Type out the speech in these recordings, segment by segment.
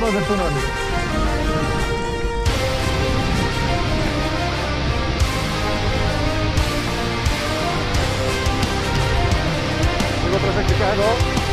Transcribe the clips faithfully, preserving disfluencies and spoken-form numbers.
μαζευτούν όλοι. Λίγο προσεκτικά εδώ.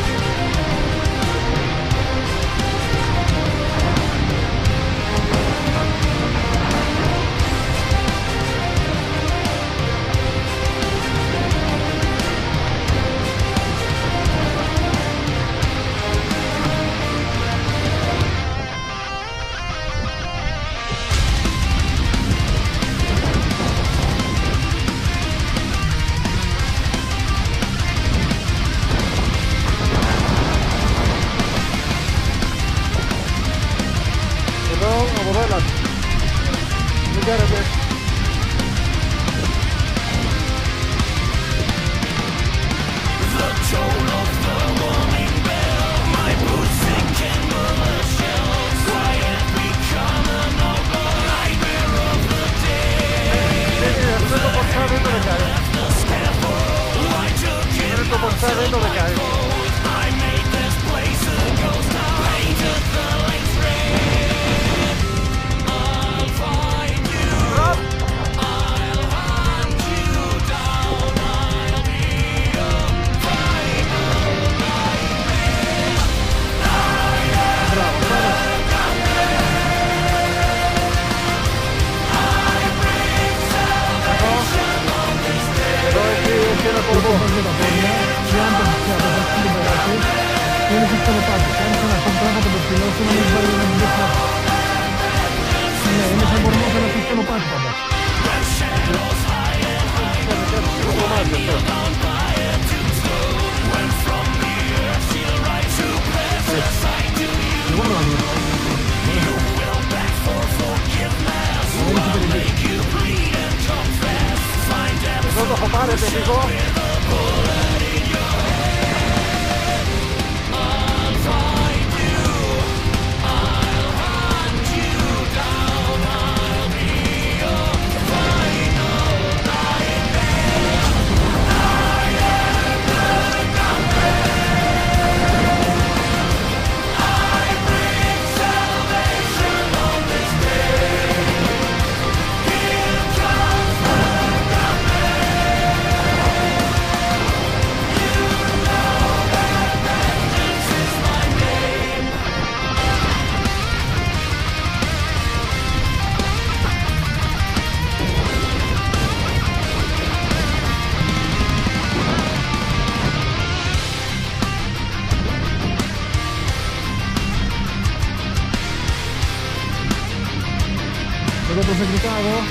Λίγο προσεκτικά εδώ.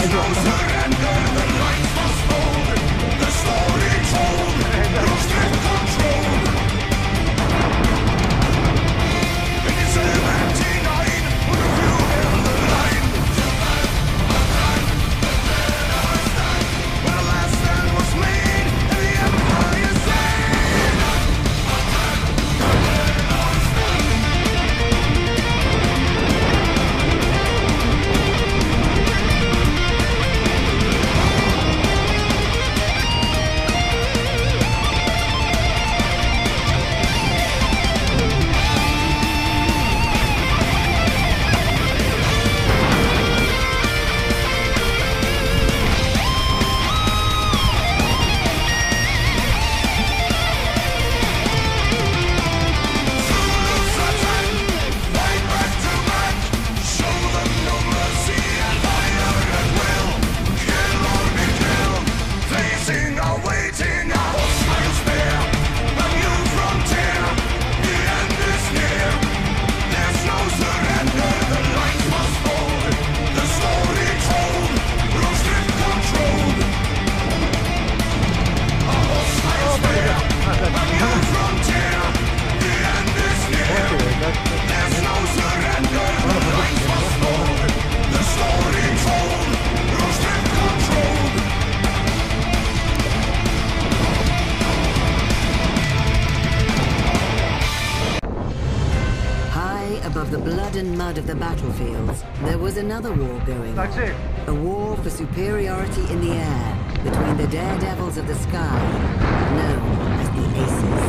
Above the blood and mud of the battlefields, there was another war going That's on. it. A war for superiority in the air between the daredevils of the sky, known as the Aces.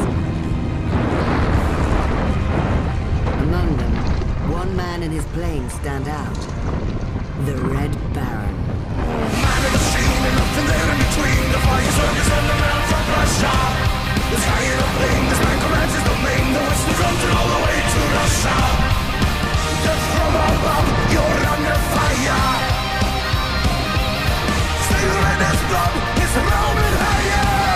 Among them, one man and his plane stand out. The Red Baron. Man in the scene and nothing there in between. The fire circus on the mountain of Russia. The sky in a plane, this man commands his domain. The western front and all the way to Russia. Death from above, you're under fire. Still red as blood, it's roaming higher.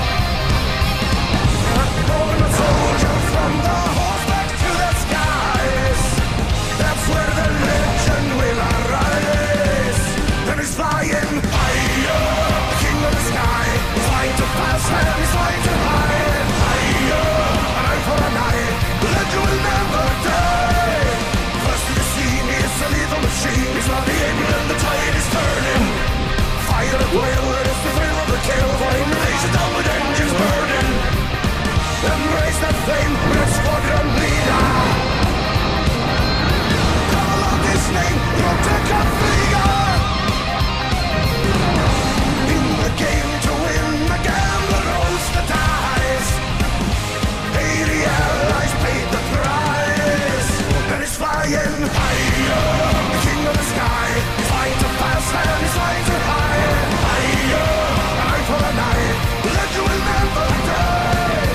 Born a soldier from the horseback to the skies. That's where the legend will arise. Then he's flying higher. The king of the sky is flying too fast and he's flying too high. Higher, an eye for an eye. The legend will never die. First to the scene, he's a lethal machine. He's not the end and the tide is turning. Fire at will, it's the thrill of the kill. Flying nation down with engines burning. Embrace that flame, red squadron leader. Call out his name, Protector Flieger. In the game to win, the gambler rolls the dice. eighty allies paid the price. And he's flying higher. The king of the sky is flying too fast and he's flying too high. Higher, an eye for an eye. The legend will never die.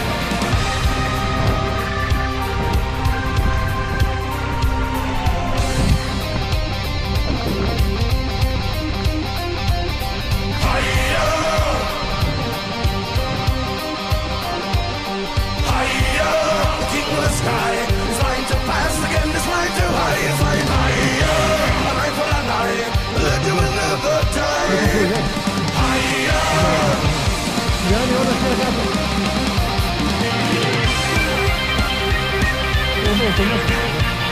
Sky is flying too fast again, it's flying too high, it's flying higher. An eye for an eye, the legend will never die. Higher. Ya, ni ahora sí, acá. Eso, eso.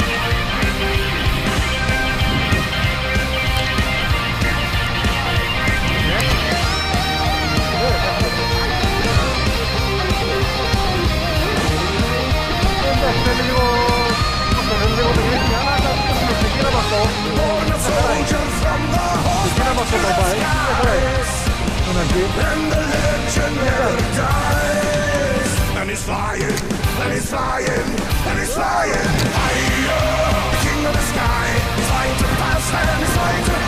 Born a soldier from the horseback to the skies. And the legend never dies. And he's flying, and he's flying, and he's flying higher. The king of the sky is flying too fast and he's flying too